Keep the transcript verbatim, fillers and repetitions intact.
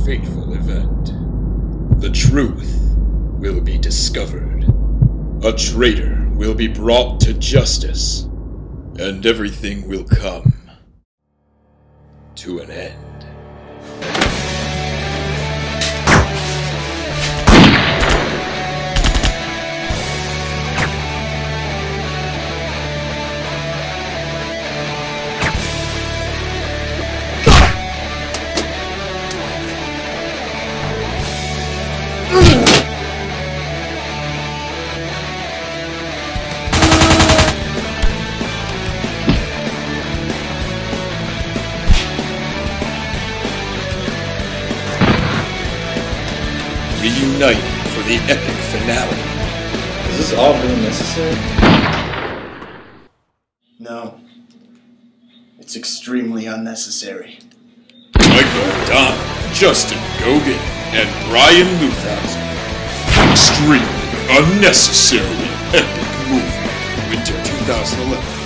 fateful event. The truth will be discovered. A traitor will be brought to justice. And everything will come to an end. Reuniting for the epic finale. Is this all really necessary? No. It's extremely unnecessary. Michael Don, Justin Gogan, and Brian Luthausen. Extremely unnecessarily epic movie. Winter two thousand eleven.